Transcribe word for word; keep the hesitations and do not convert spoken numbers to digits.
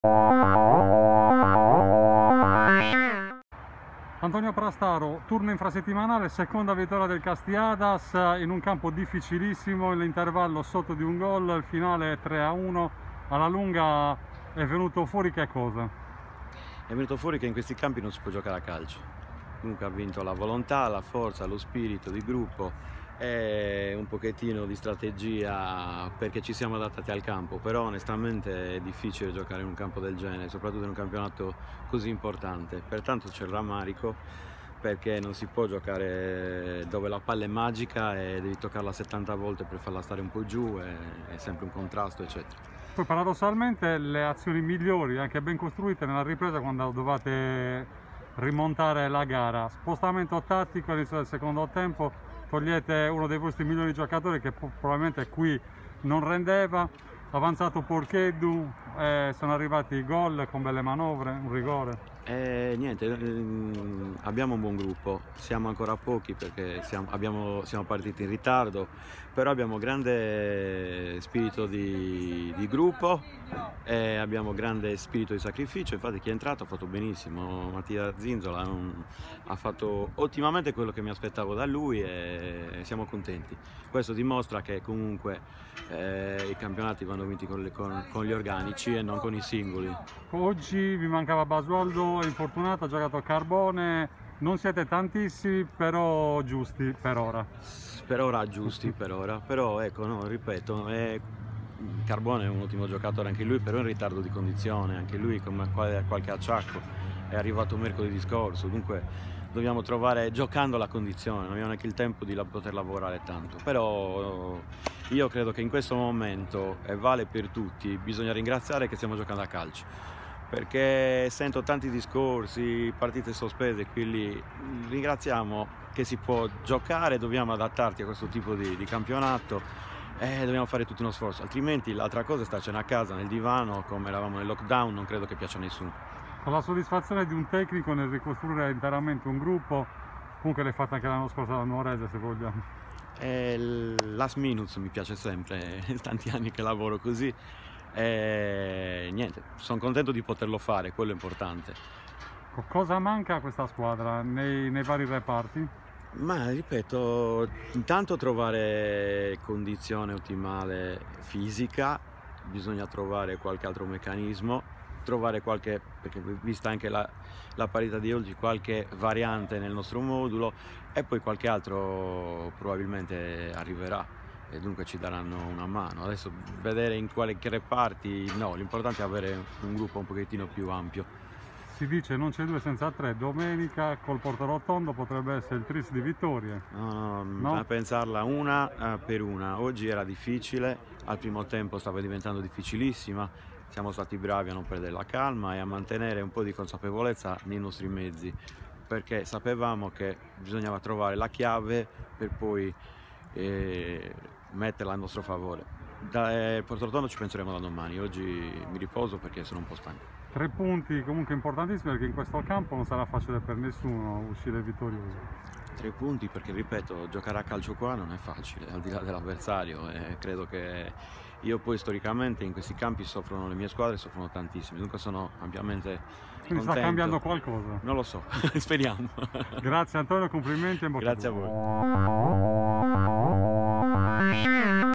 Antonio Prastaro, turno infrasettimanale, seconda vittoria del Castiadas in un campo difficilissimo, l'intervallo sotto di un gol, il finale tre a uno, alla lunga è venuto fuori che cosa? È venuto fuori che in questi campi non si può giocare a calcio. Comunque ha vinto la volontà, la forza, lo spirito di gruppo e un pochettino di strategia perché ci siamo adattati al campo, però onestamente è difficile giocare in un campo del genere, soprattutto in un campionato così importante. Pertanto c'è il rammarico perché non si può giocare dove la palla è magica e devi toccarla settanta volte per farla stare un po' giù, è sempre un contrasto, eccetera. Poi paradossalmente le azioni migliori, anche ben costruite nella ripresa quando dovete rimontare la gara, spostamento tattico all'inizio del secondo tempo, togliete uno dei vostri migliori giocatori che probabilmente qui non rendeva, avanzato Porcheddu, eh, sono arrivati i gol con belle manovre, un rigore. Eh, niente, ehm, abbiamo un buon gruppo, siamo ancora pochi perché siamo, abbiamo, siamo partiti in ritardo, però abbiamo grande spirito di, di gruppo e abbiamo grande spirito di sacrificio. Infatti chi è entrato ha fatto benissimo, Mattia Zinzola un, ha fatto ottimamente quello che mi aspettavo da lui e siamo contenti. Questo dimostra che comunque eh, i campionati vanno vinti con, le, con, con gli organici e non con i singoli. Oggi vi mancava Basualdo, è infortunato, ha giocato a Carbone, non siete tantissimi però giusti per ora. Per ora giusti, per ora, però ecco, no, ripeto, è... Carbone è un ottimo giocatore anche lui, però in ritardo di condizione, anche lui come qualche acciacco, è arrivato mercoledì scorso, dunque dobbiamo trovare, giocando la condizione, non abbiamo neanche il tempo di poter lavorare tanto, però io credo che in questo momento, e vale per tutti, bisogna ringraziare che stiamo giocando a calcio, perché sento tanti discorsi, partite sospese, quindi ringraziamo che si può giocare, dobbiamo adattarti a questo tipo di, di campionato e dobbiamo fare tutto uno sforzo, altrimenti l'altra cosa è starcene a casa nel divano come eravamo nel lockdown, non credo che piaccia a nessuno. Con la soddisfazione di un tecnico nel ricostruire interamente un gruppo, comunque l'hai fatta anche l'anno scorso alla Nuorese se vogliamo. E last minutes mi piace sempre, tanti anni che lavoro così e niente, sono contento di poterlo fare, quello è importante. Cosa manca a questa squadra nei, nei vari reparti? Ma ripeto, intanto trovare condizione ottimale fisica, bisogna trovare qualche altro meccanismo, trovare qualche, perché vista anche la, la parità di oggi, qualche variante nel nostro modulo e poi qualche altro probabilmente arriverà e dunque ci daranno una mano. Adesso vedere in quali reparti, no, l'importante è avere un gruppo un pochettino più ampio. Si dice non c'è due senza tre, domenica col Portorotondo potrebbe essere il tris di vittorie. No, no, no? A pensarla una uh, per una, oggi era difficile, al primo tempo stava diventando difficilissima, siamo stati bravi a non perdere la calma e a mantenere un po' di consapevolezza nei nostri mezzi, perché sapevamo che bisognava trovare la chiave per poi eh, metterla a nostro favore. Da eh, Portorotondo ci penseremo da domani, oggi mi riposo perché sono un po' stanco. Tre punti comunque importantissimi perché in questo campo non sarà facile per nessuno uscire vittorioso. Tre punti perché, ripeto, giocare a calcio qua non è facile, al di là dell'avversario. E credo che io poi storicamente in questi campi soffrono, le mie squadre soffrono tantissimo, dunque sono ampiamente Quindi contento. sta cambiando qualcosa? Non lo so, speriamo. Grazie Antonio, complimenti e in bocca al lupo. Grazie a voi.